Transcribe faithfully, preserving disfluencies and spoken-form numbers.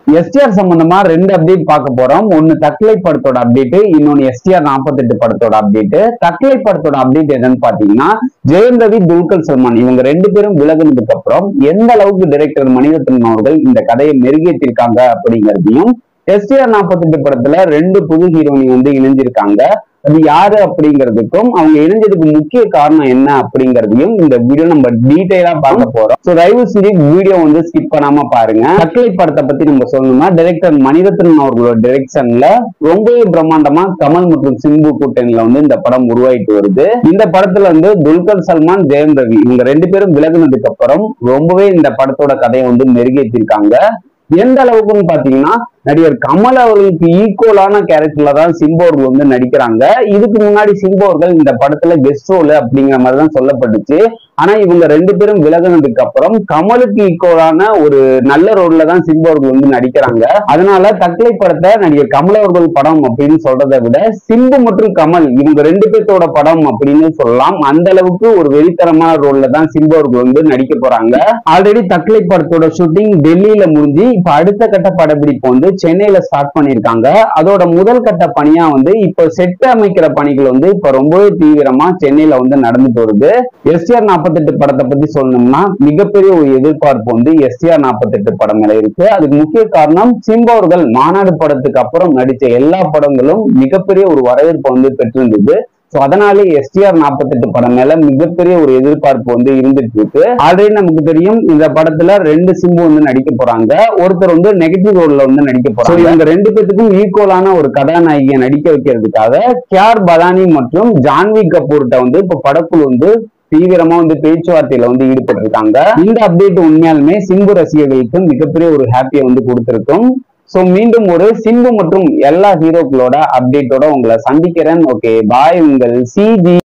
STR சம்பந்தமா ரெண்டு update பார்க்க போறோம். ஒன்னு தக்லை படத்தோட அப்டேட், இன்னொன்னு எஸ்டிஆர் நாற்பத்தி எட்டு படத்தோட அப்டேட். தக்லை படத்தோட அப்டேட் என்னன்னு பாத்தீங்கன்னா, ஜெயம் ரவி, துல்கர் சல்மான் இவங்க ரெண்டு பேரும் விலகுனதுக்கு அப்புறம் எந்த அளவுக்கு டைரக்டர் மணிரத்னம் அவர்கள் இந்த கதையை மெருகேற்றிருக்காங்க அப்படிங்கிறதையும், எஸ்டிஆர் நாற்பத்தி எட்டு படத்துல ரெண்டு புது ஹீரோயினி வந்து இணைஞ்சிருக்காங்க, அது யாரு அப்படிங்கிறதுக்கும் அவங்க இணைஞ்சதுக்கு முக்கிய காரணம் என்ன அப்படிங்கிறதையும் இந்த வீடியோ நம்ம டீடைலா பார்க்க போறோம். சோ தயவு செஞ்சு வீடியோ வந்து ஸ்கிப் பண்ணாம பாருங்க. தக்லை படத்தை பத்தி நம்ம சொல்லணும்னா, டைரக்டர் மணிரத்னம் அவர்களோட டைரக்ஷன்ல ரொம்பவே பிரம்மாண்டமா கமல் மற்றும் சிம்பு கூட்டணியில வந்து இந்த படம் உருவாயிட்டு வருது. இந்த படத்துல வந்து துல்கர் சல்மான், ஜெயம் ரவி இவங்க ரெண்டு பேரும் விலகுனதுக்கு அப்புறம் ரொம்பவே இந்த படத்தோட கதையை வந்து மெருகேற்றிருக்காங்க. எந்த அளவுக்குன்னு பாத்தீங்கன்னா, நடிகர் கமல் அவர்களுக்கு ஈக்குவலான கேரக்டர்ல தான் சிம்பு அவர்கள் வந்து நடிக்கிறாங்க. இதுக்கு முன்னாடி சிம்பு அவர்கள் இந்த படத்துல கெஸ்ட் ரோல் அப்படிங்கிற மாதிரிதான் சொல்லப்பட்டுச்சு. ஆனா இவங்க ரெண்டு பேரும் விலகுனதுக்கு அப்புறம் கமலுக்கு ஈக்குவலான ஒரு நல்ல ரோல்ல தான் சிம்பு அவர்கள் வந்து நடிக்கிறாங்க. அதனால தக்லை படத்தை நடிகர் கமல் அவர்கள் படம் அப்படின்னு சொல்றதை விட சிம்பு மற்றும் கமல் இவங்க ரெண்டு பேர்த்தோட படம் அப்படின்னு சொல்லலாம். அந்த அளவுக்கு ஒரு வெறித்தனமான ரோல்ல தான் சிம்பு அவர்கள் வந்து நடிக்க போறாங்க. ஆல்ரெடி தக்லை படத்தோட ஷூட்டிங் டெல்லியில முடிஞ்சு இப்ப அடுத்த கட்ட படப்பிடிப்பு வந்து சென்னையில ஸ்டார்ட் பண்ணிருக்காங்க. அதோட முதல் கட்ட பணியா வந்து இப்ப செட் அமைக்கிற பணிகள் வந்து இப்ப ரொம்பவே தீவிரமா சென்னையில வந்து நடந்துட்டு வருது. எஸ்டிஆர் நாற்பத்தி எட்டு படத்தை பத்தி சொல்லணும்னா, மிகப்பெரிய ஒரு எதிர்பார்ப்பு வந்து எஸ்டிஆர் நாற்பத்தி எட்டு படம் மேல இருக்கு. அதுக்கு முக்கிய காரணம் சிம்பு அவர்கள் மாநாடு படத்துக்கு அப்புறம் நடிச்ச எல்லா படங்களும் மிகப்பெரிய ஒரு வரவேற்பு வந்து பெற்றிருந்தது. அதனாலே எஸ்டிஆர் நாற்பத்தி எட்டு படம் மேல மிகப்பெரிய ஒரு எதிர்பார்ப்பு வந்து இருந்துட்டு இருக்கு. ஆல்ரெடி நமக்கு தெரியும், இந்த படத்துல ரெண்டு சிம்பு வந்து நடிக்க போறாங்க. ஒருத்தர் வந்து நெகட்டிவ் ரோல்ல வந்து நடிக்க போறாங்க. இந்த ரெண்டு பேத்துக்கும் ஈக்குவலான ஒரு கதாநாயகியை நடிக்க வைக்கிறதுக்காக கியார் பதானி மற்றும் ஜான்வி கபூர்கிட்ட வந்து இப்ப படக்குழு வந்து தீவிரமா வந்து பேச்சுவார்த்தையில வந்து ஈடுபட்டு இருக்காங்க. இந்த அப்டேட் உண்மையாலுமே சிம்பு ரசிகர்களுக்கு மிகப்பெரிய ஒரு ஹாப்பியை வந்து கொடுத்திருக்கும். சோ மீண்டும் ஒரு சிம்பு மற்றும் எல்லா ஹீரோக்களோட அப்டேட்டோட உங்களை சந்திக்கிறேன். Okay, bye. உங்கள் சிஜி.